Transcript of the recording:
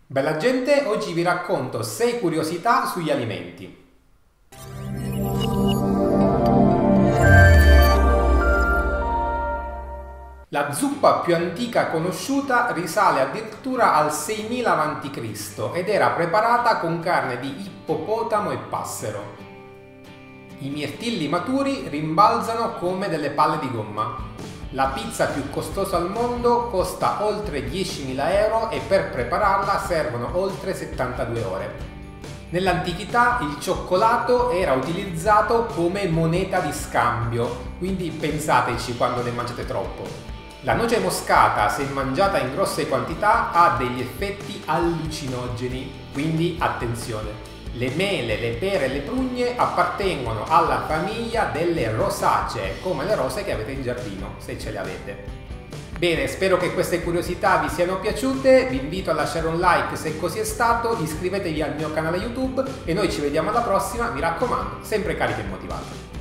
Bella gente, oggi vi racconto 6 curiosità sugli alimenti. La zuppa più antica conosciuta risale addirittura al 6000 a.C. ed era preparata con carne di ippopotamo e passero. I mirtilli maturi rimbalzano come delle palle di gomma. La pizza più costosa al mondo costa oltre 10.000 euro e per prepararla servono oltre 72 ore. Nell'antichità il cioccolato era utilizzato come moneta di scambio, quindi pensateci quando ne mangiate troppo. La noce moscata, se mangiata in grosse quantità, ha degli effetti allucinogeni, quindi attenzione. Le mele, le pere e le prugne appartengono alla famiglia delle rosacee, come le rose che avete in giardino, se ce le avete. Bene, spero che queste curiosità vi siano piaciute, vi invito a lasciare un like se così è stato, iscrivetevi al mio canale YouTube e noi ci vediamo alla prossima, mi raccomando, sempre carichi e motivati.